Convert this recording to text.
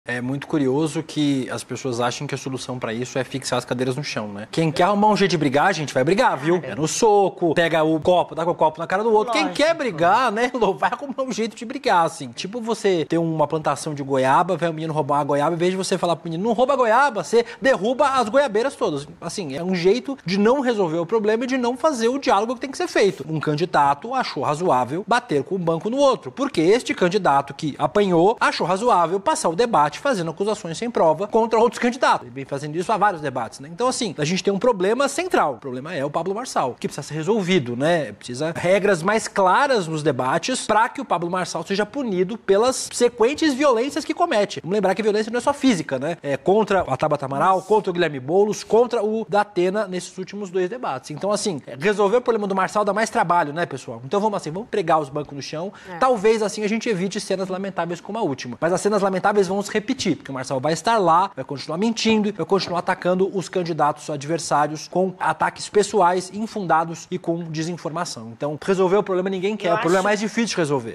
É muito curioso que as pessoas achem que a solução pra isso é fixar as cadeiras no chão, né? Quem quer arrumar um jeito de brigar, a gente vai brigar, viu? É no soco, pega o copo, dá com o copo na cara do outro. Lógico. Quem quer brigar, né, Lô, vai arrumar um jeito de brigar, assim. Tipo você ter uma plantação de goiaba, vai o menino roubar uma goiaba, em vez de você falar pro menino, não rouba a goiaba, você derruba as goiabeiras todas. Assim, é um jeito de não resolver o problema e de não fazer o diálogo que tem que ser feito. Um candidato achou razoável bater com o banco no outro, porque este candidato que apanhou achou razoável passar o debate fazendo acusações sem prova contra outros candidatos. Ele vem fazendo isso há vários debates, né? Então, assim, a gente tem um problema central. O problema é o Pablo Marçal, que precisa ser resolvido, né? Precisa regras mais claras nos debates para que o Pablo Marçal seja punido pelas sequentes violências que comete. Vamos lembrar que a violência não é só física, né? É contra a Tabata Amaral, contra o Guilherme Boulos, contra o Datena nesses últimos 2 debates. Então, assim, resolver o problema do Marçal dá mais trabalho, né, pessoal? Então, vamos pregar os bancos no chão. Talvez, assim, a gente evite cenas lamentáveis como a última. Mas as cenas lamentáveis vão se repetir, porque o Marçal vai estar lá, vai continuar mentindo e vai continuar atacando os candidatos adversários com ataques pessoais, infundados e com desinformação. Então, resolver o problema ninguém quer. O problema é mais difícil de resolver.